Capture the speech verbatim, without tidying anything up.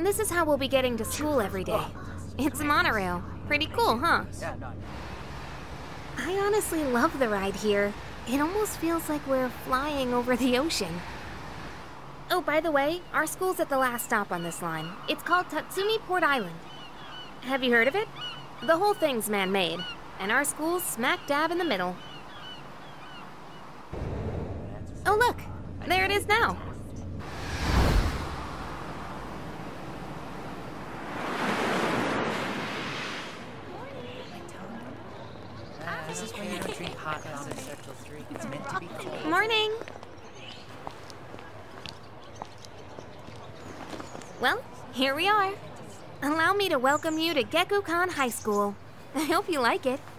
this is how we'll be getting to school every day. It's a monorail. Pretty cool, huh? I honestly love the ride here. It almost feels like we're flying over the ocean. Oh, by the way, our school's at the last stop on this line. It's called Tatsumi Port Island. Have you heard of it? The whole thing's man-made, and our school's smack dab in the middle. Oh look, there it is now. This is where you don't drink hot ramen Circle three. It's meant to be cold. Morning. Well, here we are. Allow me to welcome you to Gekkoukan High School. I hope you like it.